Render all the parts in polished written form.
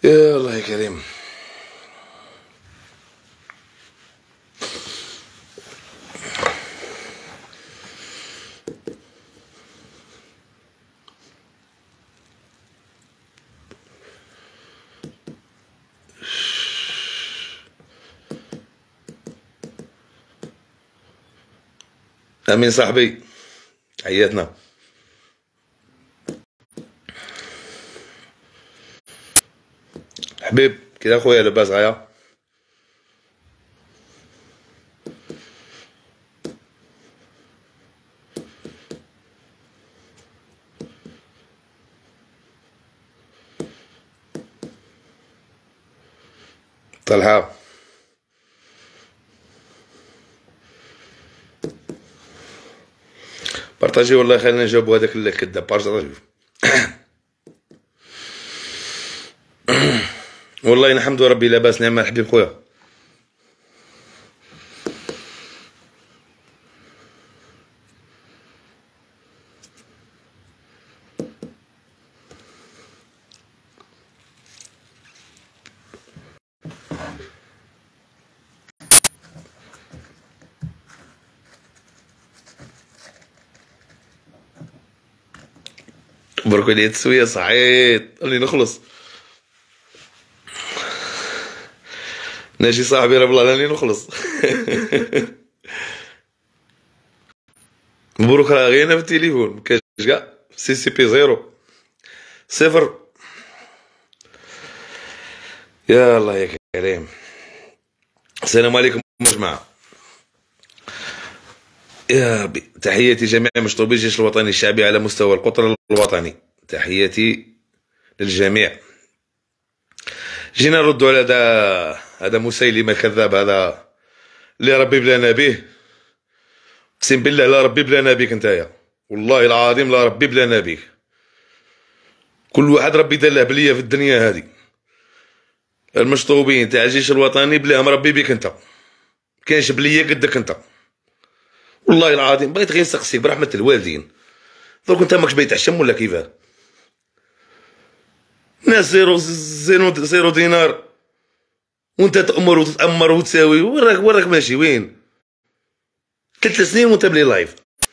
يا الله يا كريم. امين صاحبي، عياتنا. حبيب كي اخويا لاباس غايا؟ طلحه بارطاجي، والله خلينا نجاوبو هذاك الكذاب. بارطاجي والله نحمد ربي لاباس نعم الحبيب خويا. بركولية التسوية صعيد اللي نخلص. ناجي صاحبي راه بالله راني نخلص. مبروك، راه غير انا في التليفون مكاش كاع. سي بي زيرو صفر. يا الله يا كريم. السلام عليكم جماعة. يا ربي، تحياتي جميع مشطوبي الجيش الوطني الشعبي على مستوى القطر الوطني. تحياتي للجميع. جينا نردوا على هذا مسيلمة الكذاب، هذا اللي ربي بلانا به. اقسم بالله لا ربي بلانا بك نتايا، والله العظيم لا ربي بلانا بك. كل واحد ربي دار له بليه في الدنيا هذه. المشطوبين تاع الجيش الوطني بلاهم ربي بك انت، كاينش بليه قدك انت. والله العظيم بغيت غير نسقسيك برحمة الوالدين، درك انت ماكش باغي تحشم ولا كيفاه؟ ناس زيرو دينار وانت تأمر وتتأمر وتساوي. وراك ماشي وين؟ 3 سنين وانت بلي لايف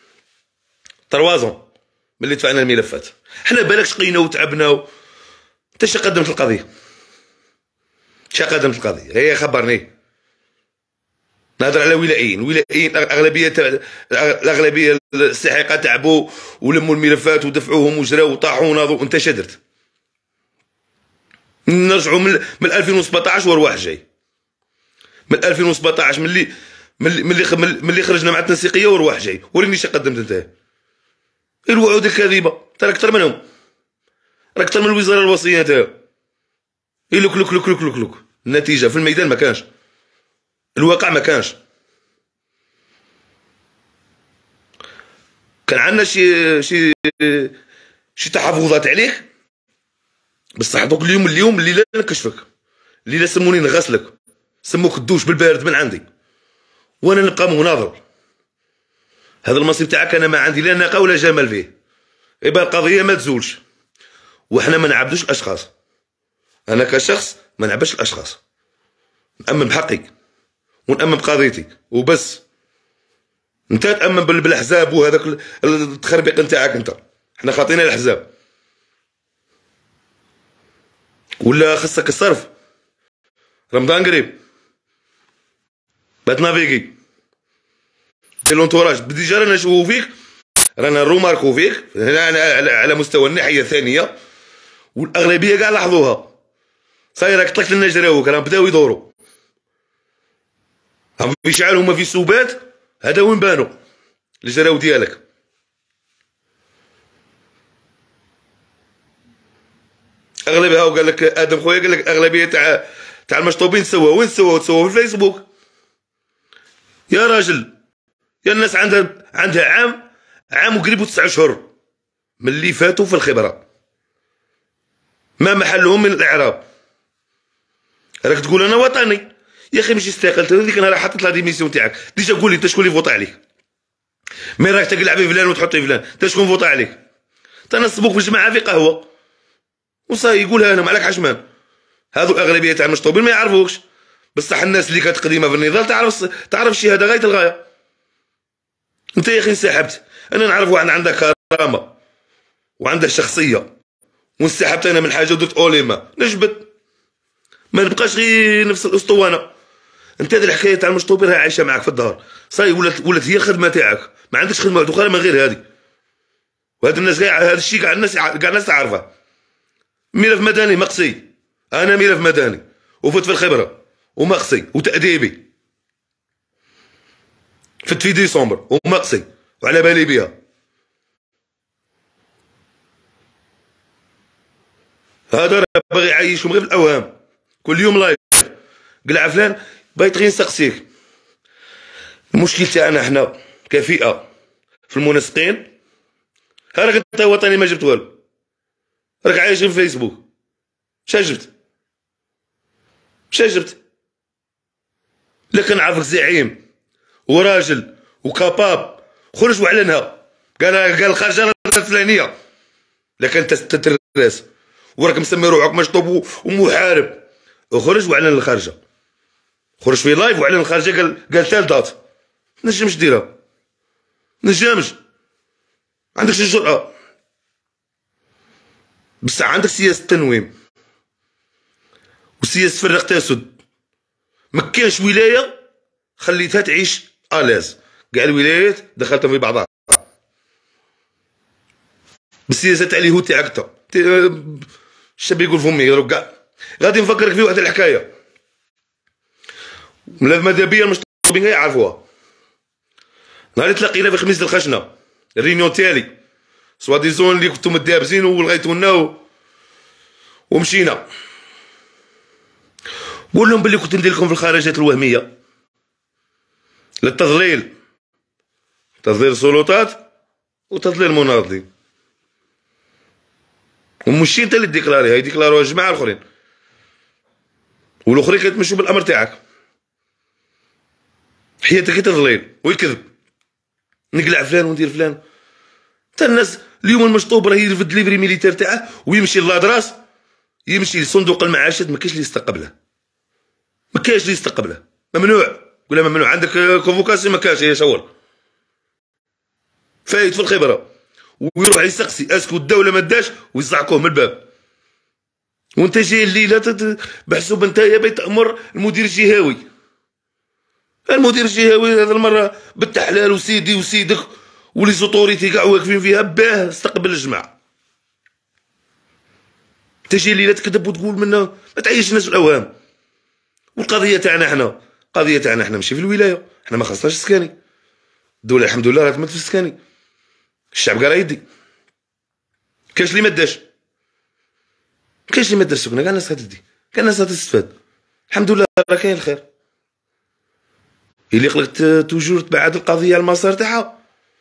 3 ملي دفعنا الملفات. حنا بالك شقينا وتعبنا انت شا قدمت القضيه؟ شا قدمت القضيه؟ هي خبرني. نهضر على ولائيين الاغلبيه الساحقه تعبوا ولموا الملفات ودفعوهم وجراو وطاحوا وناضوا. انت شا درت؟ نرجعوا من 2017 ورواح جاي. من 2017 ملي خرجنا مع التنسيقيه ورواح جاي. وريني شا قدمت انت. الوعود الكاذبه راك اكثر منهم، راك اكثر من الوزاره الوصيه انت. لوك لوك لوك لوك لوك لوك. النتيجه في الميدان ما كانش، الواقع ما كانش. كان عندنا شي تحفظات عليك، بصح دوك اليوم اللي لا نكشفك، اللي لا سموني نغسلك، سموك الدوش بالبارد من عندي وانا نبقى مناظر. هذا المنصب تاعك انا ما عندي لا ناقه ولا جمال فيه. يبقى القضيه ما تزولش، وحنا ما نعبدوش الاشخاص. انا كشخص ما نعبدش الاشخاص، نامن بحقي ونامن بقضيتي وبس. انت تامن بالاحزاب وهذاك التخربيق نتاعك انت. حنا خاطينا الاحزاب ولا خصك الصرف. رمضان قريب بات نافيكي في لونتوراج ديجا رانا نشوفو فيك، رانا نروماركو فيك على مستوى الناحيه الثانيه، والاغلبيه كاع لاحظوها. صاير راك طلقت لنا جراوك، راهم بداو يدوروا، راهم في شعال هما في سوبات. هذا وين بانوا الجراو ديالك؟ اغلبيه هاو قال لك ادم خويا، قال لك الاغلبيه تاع المشطوبين تسوى. وين تسوى في الفيسبوك يا راجل؟ يا الناس عندها عام وقريبو 9 اشهر من اللي فاتوا في الخبره، ما محلهم من الاعراب. راك تقول انا وطني يا اخي، ماشي استقلت هذيك انا راه حطيت لا ديميسيون تاعك. ديجا قول لي انت شكون اللي فوطا عليك؟ مي راك تقلع في فلان وتحط في فلان، انت شكون فوطا عليك؟ انت نصبوك في الجماعه في قهوه وصاي يقولها انا، مالك حشمان. هذو الاغلبيه تاع المشطوبين ما يعرفوكش، بصح الناس اللي كانت قديمه في النضال تعرف الشهاده غايه الغايه. انت يا اخي انسحبت، انا نعرف واحد عنده كرامه وعنده شخصيه، وانسحبت انا من حاجه ودرت اوليما نجبد، ما نبقاش غير نفس الاسطوانه. انت هذه الحكايه تاع المشطوبين راهي عايشه معك في الدار، صاي ولات هي الخدمه تاعك، ما عندكش خدمه اخرى من غير هذه. وهاد الناس كاع هذا الشيء كاع الناس تعرفه. ملف مدني مقصي، انا ملف مدني وفت في الخبره ومقصي وتاديبي، فت في ديسمبر ومقصي وعلى بالي بها. هذا راه باغي يعيشهم غير في الاوهام، كل يوم لايف قلع فلان. بغيت غير نسقسيك، المشكل تاعنا حنا كفئه في المنسقين، ها راك انت وطني ما جبت والو، راك عايش في فيسبوك. شا جبت؟ لكن عارفك زعيم وراجل وكاباب، خرج واعلنها، قال الخرجه الفلانيه، لكن انت تترس وراك مسمي روحك مشطوب ومحارب. وخرج واعلن الخارجه، خرج في لايف واعلن الخارجه، قال تال دات. نجمش ديرها، نجمش، عندكش الجرأة، بصح عندك سياسة تنويم وسياسة فرق تاسد. ما كانش ولاية خليتها تعيش الاز، كاع الولايات دخلتهم في بعضها بالسياسة تاع اليهود تاعك انت. الشاب يقول فمي يضرب كاع. غادي نفكرك في واحد الحكاية، ماذا بيا المشطوبين يعرفوها. نهار تلاقينا في خميس الخشنة الرينيون تالي سوا ديزون اللي كنتو مدابزين ولغيتونا ومشينا. قول لهم بلي كنت ندير لكم في الخارجات الوهميه للتضليل، تضليل السلطات وتضليل المناضلين، ومشي انت اللي ديكلاريها، يديكلاروها الجماعه الاخرين، والاخرين كيتمشوا بالامر تاعك. حياتك تضليل ويكذب، نقلع فلان وندير فلان. حتى الناس اليوم المشطوب راه يرفد ليفري ميليتير تاعه ويمشي للادراس، يمشي لصندوق المعاشات، ما كاينش اللي يستقبله، ما كاينش اللي يستقبله، ممنوع. قول ممنوع، عندك كونفوكاسيون ما كاينش، هي شغل فايت في الخبره، ويروح يسقسي اسكو الدوله ما داش ويزعقوه من الباب. وانت جاي الليله بحسب انت بيت امر المدير الجهوي. المدير الجهوي هذا المره بالتحلال وسيدي وسيدك ولي زوتوريتي كاع واقفين فيها باه استقبل الجماعه. تجي الليله تكذب وتقول منا، ما تعيش الناس في الاوهام. والقضيه تاعنا حنا، القضيه تاعنا حنا ماشي في الولايه، حنا ما خصناش السكاني. الدوله الحمد لله راه تمد في السكاني، الشعب قال يدي. كاش اللي ما داش، كاش اللي ما داش سكنه، كاع الناس غتدي، كاع الناس غتستفاد. الحمد لله راه كاين الخير. اللي خلقت توجور تبعد القضيه على المسار تاعها.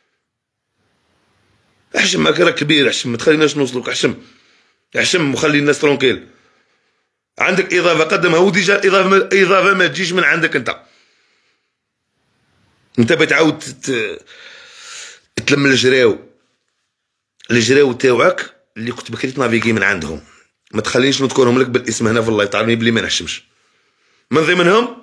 احشم، ما راك كبير، احشم، ما تخليناش نوصلوك، احشم احشم وخلي الناس ترونكيل. عندك اضافه قدمها وديجا اضافه ما تجيش من عندك انت بتعاود تلم الجراو تاوعك اللي كنت بكري تنافيكي من عندهم. ما تخلينيش نذكرهم لك بالاسم هنا في اللايف، تعرفني بلي ما نحشمش. من ضمنهم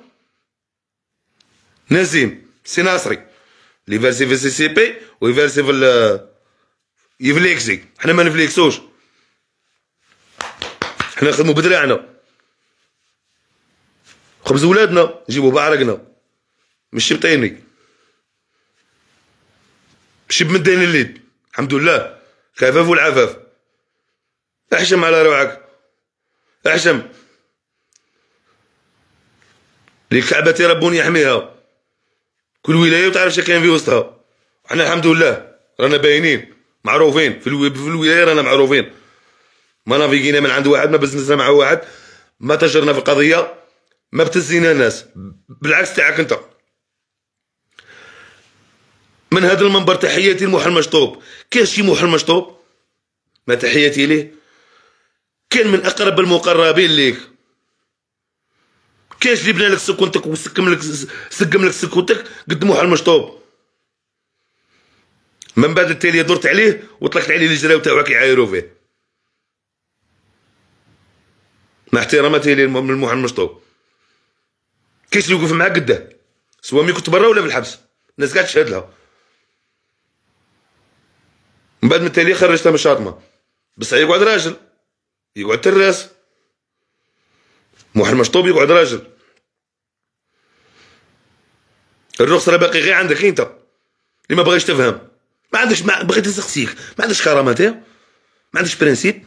نزيم سي ناصري اللي فارسي في سي بي ويفارسي في يفليكسي. حنا ما نفليكسوش، حنا نخدمو بدراعنا، خبز ولادنا نجيبو بعرقنا، ماشي بطيني، ماشي بمدين اليد. الحمد لله الخفاف والعفاف. احشم على روعك، احشم للكعبة ربون يحميها، كل ولاية وتعرف شا كاين في وسطها. حنا الحمد لله رانا باينين معروفين في الولاية، رانا معروفين. ما نافيقينا من عند واحد، ما بزنسنا مع واحد، ما تجرنا في القضية، ما بتزينا الناس، بالعكس تاعك انت. من هذا المنبر تحياتي لموحى المشطوب. كاين شي موحى المشطوب ما تحياتي ليه، كان من اقرب المقربين ليك. كاينش اللي بنى لك سكونتك وسقم لك سكونتك قد موحى المشطوب. من بعد التالي درت عليه وطلقت عليه الجراو تاعك يعايروا فيه. مع احتراماتي للمحامي المشطوب، كاين اللي يوقف معاه قداه، سواء ملي كنت برا ولا في الحبس، الناس قاعد تشهد لها. من بعد من التالي خرجتها من الشاطمه، بصح يقعد راجل، يقعد تراس، محامي مشطوب يقعد راجل. الرخصه راه باقي غير عندك انت اللي ما بغيتش تفهم، ما عندكش، ما بغيت نسقسيك، ما عندكش كرامات، ما عندكش برانسيب،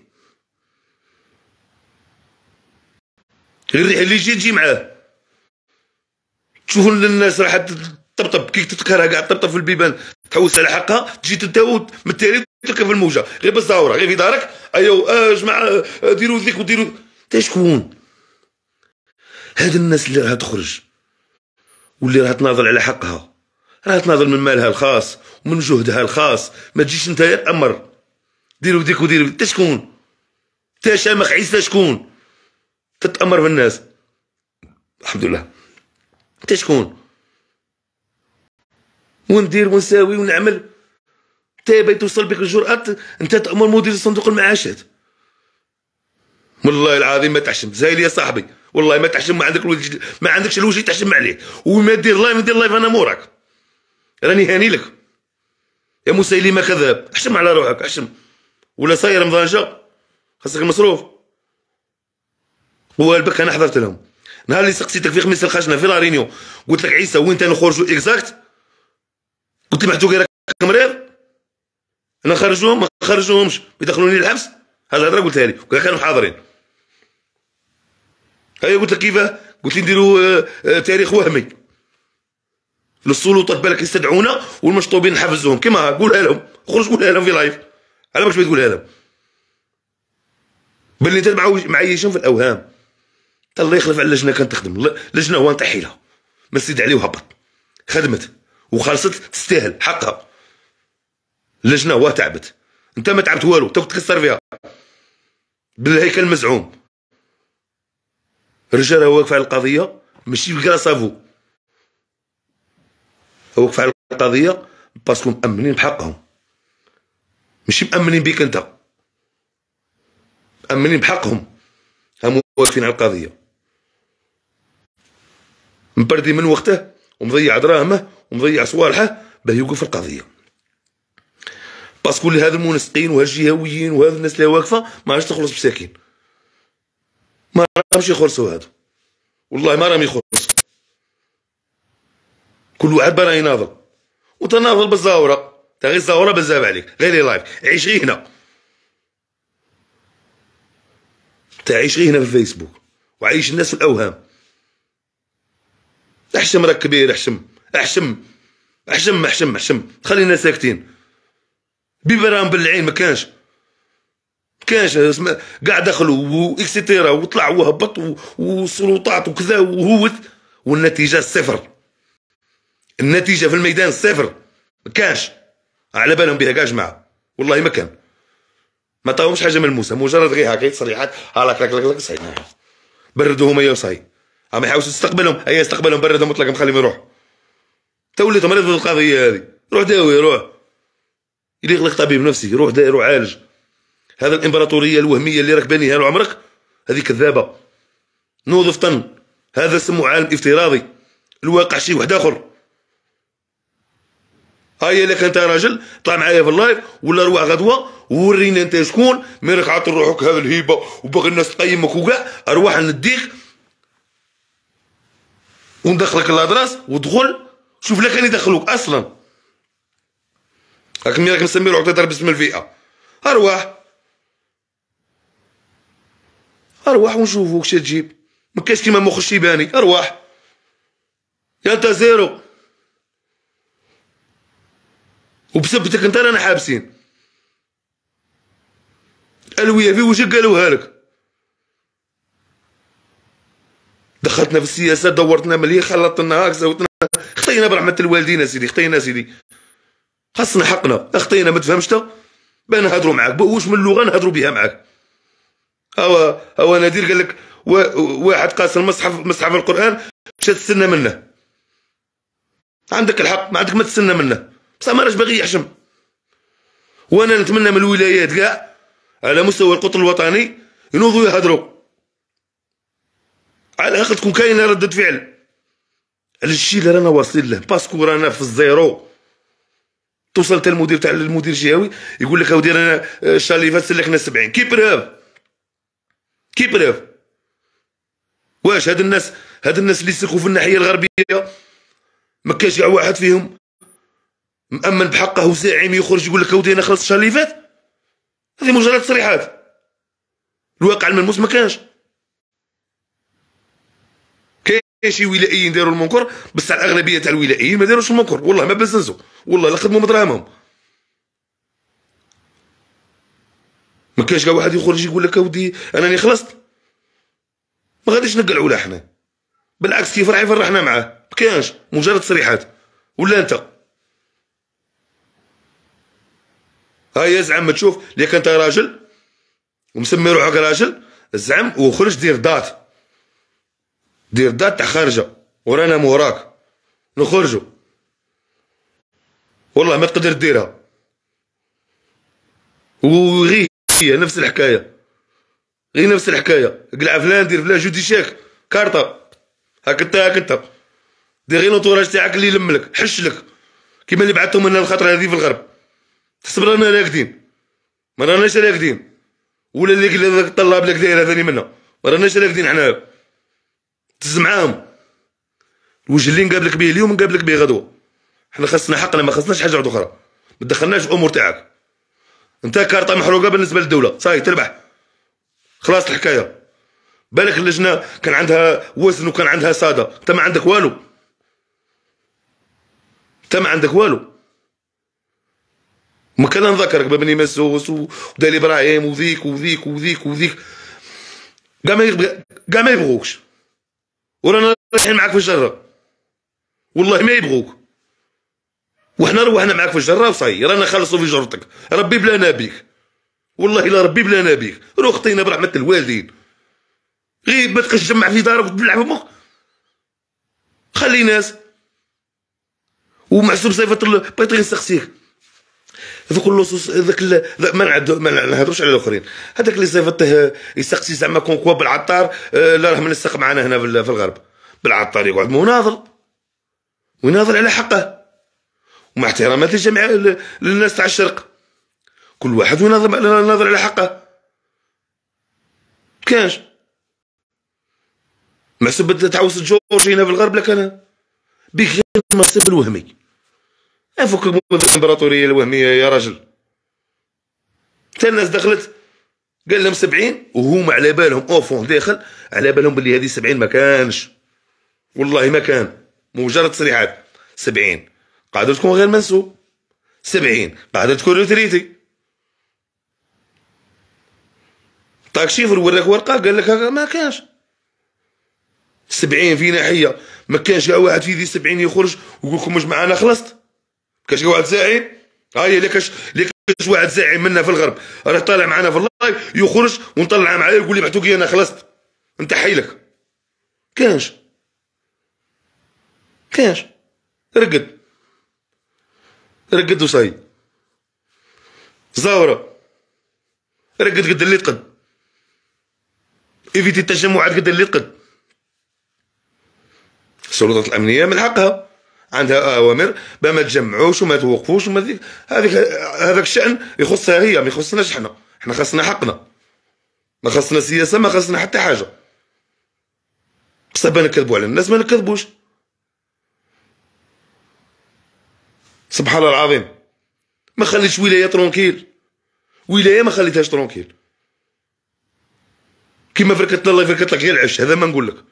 غير الريح اللي يجي تجي معاه. تشوفوا الناس راح تطبطب كي تتكرها كاع تطبطب في البيبان تحوس على حقها، تجي تنتاو من التالي تركب في الموجه غير بالزاوره غير في دارك. ايوا جماعه ديروا ذيك وديروا. انت شكون؟ هاد الناس اللي راها تخرج واللي راها تناضل على حقها، راها تناضل من مالها الخاص ومن جهدها الخاص، ما تجيش انت تامر ديروا ذيك وديروا. انت شكون؟ انت شامخ عيسى شكون تتامر في الناس؟ الحمد لله. انت شكون؟ وندير ونساوي ونعمل. انت باغي توصل بك الجرأة انت تأمر مدير صندوق المعاشات؟ والله العظيم ما تحشم، زايل يا صاحبي، والله ما تحشم، ما عندكش الوجه تحشم عليه، وما دير لايف ندير لايف انا موراك، راني هاني لك يا مسيلمه كذاب. احشم على روحك، احشم، ولا صاير مضانجه خاصك المصروف. والبك انا حضرت لهم نهار اللي سقسيتك في خميس الخشنه في لارينيو، قلت لك عيسى وين نخرجوا اكزاكت، قلت لي محتوقي راك مريض، انا نخرجوهم ما نخرجوهمش يدخلوني للحبس. هذه الهضره قلتها لي كانوا حاضرين. هيا قلت لك كيفاه، قلت لي نديروا تاريخ وهمي للسلطات بالك يستدعونا والمشطوبين نحفزوهم كيما قولها لهم، خرج قولها لهم في لايف. على باش تقولها لهم باللي انت معيشهم في الاوهام. الله يخلف على اللجنه كانت تخدم، لجنه هو نطيحي لها ما نسيد عليه وهبط، خدمت وخلصت تستاهل حقها. اللجنه هو تعبت، انت ما تعبت والو، انت تكسر فيها بالهيكل المزعوم. الرجال هو واقف على القضيه ماشي بكرا صافو، هو واقف على القضيه باسكو مأمنين بحقهم، ماشي مأمنين بيك انت، مأمنين بحقهم، هم واقفين على القضيه. مبردي من وقته ومضيع دراهمه ومضيع صوالحه باه يوقف القضيه، باسكو هذا المنسقين وهاد الجهويين وهذا الناس اللي واقفه ما راهش تخلص بساكين، ما راهمش يخلصوا هادو، والله ما راهم يخلصوا. كل واحد برا يناضل وتناضل بالزاوره، تا غير الزاوره بزاف عليك، غير لي لايف عيش غير هنا، تعيش غير هنا في الفيسبوك وعيش الناس في الاوهام. احشم راك كبير، احشم احشم احشم احشم احشم، خلينا ساكتين. بيبرام بالعين ما كانش كاع دخلوا واكسيتيرا وطلع وهبط وسلطات وكذا وهوت، والنتيجه صفر، النتيجه في الميدان صفر، ما كانش على بالهم بها كاع جماعه، والله ما كان، ما عطاهمش حاجه ملموسه، مجرد غير هكا تصريحات هالاك لك لك لك صحيح. بردوهم هيا وصاي، عم يحاولوا تستقبلهم، هيا استقبلهم بردهم مطلق مخليهم يروحوا. تا وليت مريض في القضيه هذه، روح داوي روح، يليق لك طبيب نفسي، روح داوي روح عالج. هذا الامبراطوريه الوهميه اللي راك بانيها له عمرك هذه كذابه، نوظف طن، هذا سمو عالم افتراضي، الواقع شيء واحد اخر. هيا لك انت راجل طلع معايا في اللايف ولا روح غدوه وورينا انت شكون، مي راك عاطي روحك هذا الهيبه وباغي الناس تقيمك وكاع، اروح نديك وندخلك لادراس ودخل شوف لك كان يدخلوك اصلا. راك مسمي روحك تضرب باسم الفئه، ارواح ونشوفوا واش تجيب، ما كاينش كيما مخ الشيباني، ارواح يا انت زيرو، وبسبتك انت رانا حابسين. الويه في وجهك قالوها لك، دخلتنا في السياسه، دورتنا مليح، خلطنا هاك زوتنا، خطينا برحمه الوالدين اسيدي، خطينا سيدي، خاصنا حقنا، خطينا ما تفهمش بان نهضروا معاك واش من اللغه نهضروا بها معاك. هو نادر قال لك واحد قاس مصحف القران مشى تستنى منه، عندك الحق، ما عندك ما تستنى منه، بصح ما راش باغي يحشم. وانا نتمنى من الولايات كاع على مستوى القطر الوطني ينوضوا يهضروا، على الاقل تكون كاينه رده فعل على الشيء اللي رانا واصلين له، باسكو رانا في الزيرو. توصل حتى المدير تاع المدير الجهوي يقول لك اودي رانا الشهر اللي فات سلكنا 70. كي بروف واش هاد الناس اللي سلكوا في الناحيه الغربيه ما كاش كاع واحد فيهم مأمن بحقه وزاعم يخرج يقول لك اودي انا خلصت الشهر اللي فات؟ هذه مجرد تصريحات، الواقع الملموس ما كانش. كاين شي ولائيين داروا المنكر، بصح الاغلبيه تاع الولائيين ما داروش المنكر، والله ما بزنسوا، والله لا خدموا مدراهمهم. ما كاينش كاع واحد يخرج يقول لك اودي انا راني خلصت. ما غاديش نقلعوا له حنا، بالعكس كيف راح يفرحنا معاه. ما كاينش، مجرد تصريحات. ولا انت هيا زعم تشوف ليك انت راجل ومسمي روحك راجل، زعم وخرج دير دات تاع خارجه ورانا موراك نخرجوا. والله ما تقدر ديرها. وغي نفس الحكايه، غير نفس الحكايه، قلع فلان دير فلان جودي شاك كارطه هاك انت دير غير لونطوراج تاعك اللي يلملك حش لك كيما اللي بعثتهم لنا الخطره هذه في الغرب. تحسب رانا راقدين؟ ما راناش راقدين. ولا اللي الطلاب لك دايره ثاني منا، ما راناش راقدين حنايا. تز معاهم الوجه اللي نقابلك به اليوم نقابلك به غدوه. حنا خاصنا حقنا، ما خاصناش حاجه واحده اخرى. ما تدخلناش في الامور تاعك. انت كارطه محروقه بالنسبه للدوله، صاي تربح خلاص الحكايه. بالك اللجنه كان عندها وزن وكان عندها صاده، انت ما عندك والو. ما كان نذكرك ببني مسوس ودالي ابراهيم وذيك كاع ما يبغوكش، ورانا رايحين معاك في الجره. والله ما يبغوك، وحنا روحنا معاك في الجره وصاي رانا خلصوا في جرتك. ربي بلانا بيك، والله الا ربي بلانا بيك. روح خطينا برحمه الوالدين. غير ما تبقاش تجمع في دارك وتبلع في مخ. خلي ناس. ومحسوب صيفه بغيت غير نسقسيك، هذوك اللصوص هذاك ما نهضروش على الاخرين. هذاك اللي صيفته يسقسي زعما كونكوا بالعطار، لا راه منسق معنا هنا في الغرب. بالعطار يقعد ويناضل على حقه، ومع احترامات للجميع للناس تاع الشرق. كل واحد يناضل على حقه. كانش محسوب تعوس جورجي هنا في الغرب، لك انا بيك غير المنصب الوهمي. افك الامبراطوريه الوهميه يا راجل. حتى الناس دخلت قال لهم 70 وهما على بالهم اوفون داخل على بالهم باللي هذه 70 ما كانش، والله ما كان، مجرد تصريحات. 70 قادر تكون غير منسوب، 70 قادر تكون روتريتي. طاك شيفر وراك ورقه قال لك ما كانش 70 في ناحيه. ما كانش كاع واحد في ذي 70 يخرج ويقول لكم واش معانا خلصت. كاش كاع واحد زاعم. هاهي لكاش واحد زاعم منا في الغرب راه طالع معنا في اللايف يخرج ونطلع معايا يقول لي بعتوكي انا خلصت انت حيلك. كانش رقد وصاي زاوره. رقد قد اللي تقد، ايفيتي التجمعات قد اللي تقد. السلطات الامنيه من حقها، عندها اوامر ما تجمعوش وما توقفوش وما هذاك الشان يخصها هي، ما يخصناش حنا خاصنا حقنا، ما خاصنا سياسه، ما خاصنا حتى حاجه. بصح نكذبوا على الناس ما نكذبوش. سبحان الله العظيم. ما خليتش ولايه ترونكيل، ولايه ما خليتهاش ترونكيل. كيما فركتنا الله يفركت لك غير العش، هذا ما نقول لك.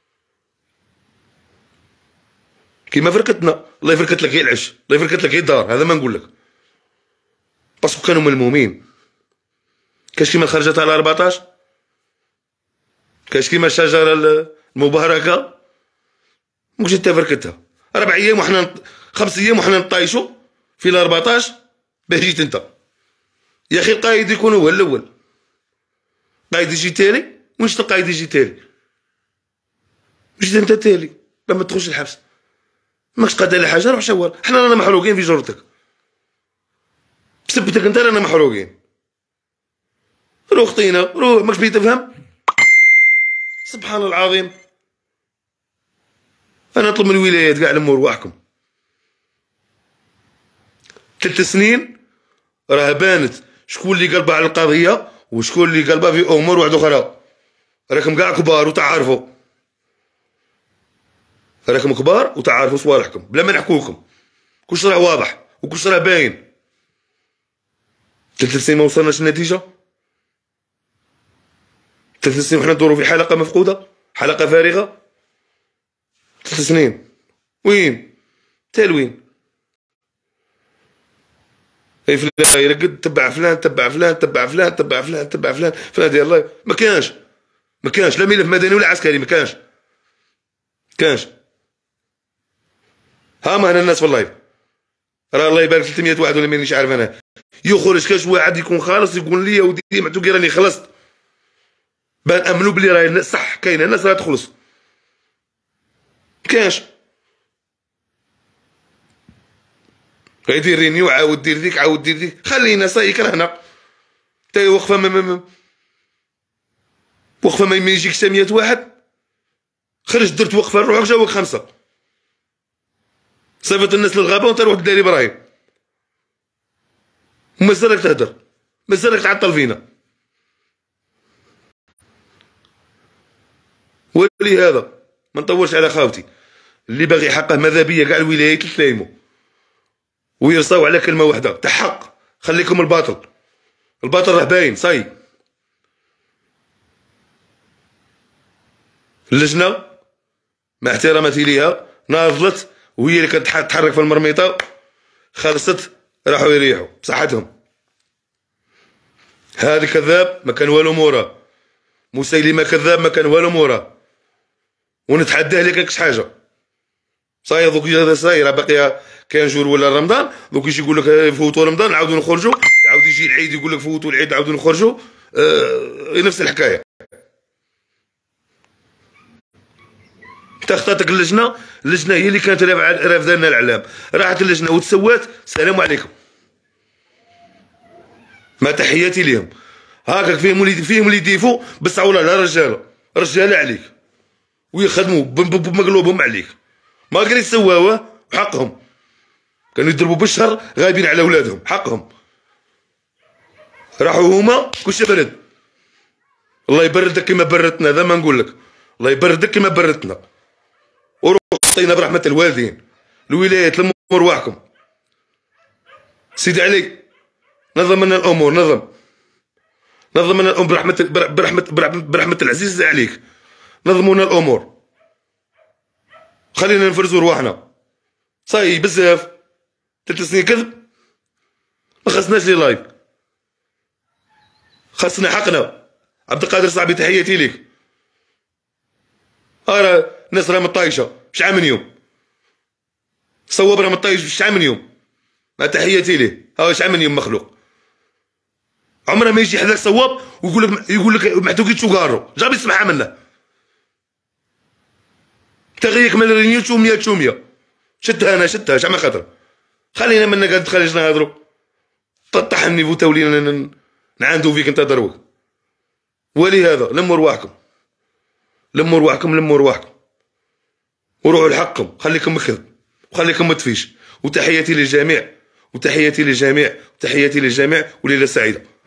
كيما فركتنا الله يفركت لك غير العش، الله يفركت لك غير الدار، هذا ما نقول لك. باسكو كانوا ملمومين. كاش كيما الخرجه تاع 14، كاش كيما الشجره المباركه، مش انت فركتها 4 ايام وحنا 5 ايام وحنا نطايشوا في 14 باه جيت انت. يا اخي القايد يكون هو الاول، قايد يجي تالي، وش القايد يجي تالي؟ جيت انت تالي لما تخش الحبس، ماكش قادر على حاجه روح شوال. حنا رانا محروقين في جرتك بسبتك انت، رانا محروقين. روح خطينا روح، ماكش بغيت تفهم. سبحان الله العظيم. انا نطلب من الولايات كاع لموا رواحكم. 3 سنين راه بانت شكون اللي قلبها على القضيه وشكون اللي قلبها في امور واحده اخرى. راكم كاع كبار وتعرفوا، راكم كبار وتعرفوا صوالحكم بلا ما نحكوكم. كلشي راه واضح وكلشي راه باين. 3 سنين ما وصلناش للنتيجه. 3 سنين وحنا ندورو في حلقه مفقوده، حلقه فارغه. 3 سنين وين تالوين؟ اي فلان يرقد تبع فلان تبع فلان تبع فلان تبع فلان تبع فلان فلان ديال الله ما كانش لا ملف مدني ولا عسكري، ما كانش. ها ما هنا الناس في اللايف راه الله يبارك 300 واحد ولا مانيش عارف انا يخرج كاش واحد يكون خالص يقول لي ودي معتوقي راني خلصت. بان امنوا بلي راه صح كاينه الناس راه تخلص. كاش غيدير رينيو عاود دير ديك عاود دير ديك. خلينا صاي كرهنا تا وقفه وقفه ما يجيك 100 واحد. خرج درت وقفه لروحك جاوك 5 صيفط الناس للغابه وانت روح داري ابراهيم ومازالك تهدر، مازالك تعطل فينا. ولهذا ما نطولش على خاوتي اللي باغي حقه ماذا بيا كاع الولايات تلايموا ويرصاو على كلمه واحده تاع حق. خليكم الباطل راه باين صاي. اللجنه مع احتراماتي ليها ناضلت وهي اللي كتحرك في المرميطه، خلصت راحوا يريحوا بصحتهم. هذا كذاب ما كان والو موراه، مسيلمه كذاب ما كان والو موراه، ونتحداه لك كاش حاجه صاي. دوك هذا صاي راه باقي كاين جور ولا رمضان، دوك يجي يقول لك فوتوا رمضان نعاودوا نخرجوا، عاود يجي العيد يقول لك فوتوا العيد نعاودوا نخرجوا. نفس الحكايه. انت خطاتك اللجنه هي اللي كانت رافده لنا الاعلام، راحت اللجنه وتسوات. السلام عليكم، ما تحياتي لهم. هاكاك فيهم اللي يديفوا بصح والله لا رجاله عليك ويخدموا بمقلوبهم عليك. ما قال يسواوه وحقهم، كانوا يضربوا بالشهر غايبين على اولادهم حقهم. راحوا هما كلشي برد. الله يبردك كما بردتنا، هذا ما نقول لك. الله يبردك كما بردتنا. وروحوا برحمه الوالدين. الولايات لموا رواحكم. سيدي علي نظم لنا الامور، نظم لنا الامور برحمه العزيز عليك. نظموا لنا الامور، خلينا نفرزوا رواحنا. صاي بزاف 3 سنين كذب ما خصناش لي لايف، خاصنا حقنا. عبد القادر صاحبي تحياتي ليك. راه الناس راه مطايشه شحال من يوم، صواب راه مطايش شحال من يوم. ما تحياتي ليه. شحال من يوم مخلوق عمره ما يجي حداك صواب ويقول لك معتوقي تشوكارو جاب يسمعها منه. تغييك من رينيو شوميه شدها شحال من خاطر. خلينا منا قاعد خرجنا نهضروا طحني فوتا ولينا نعاندو فيك انت دروك. ولهذا لموا رواحكم وروحوا لحقكم. خليكم مكذب وخليكم متفيش. وتحياتي للجميع وليلة سعيدة.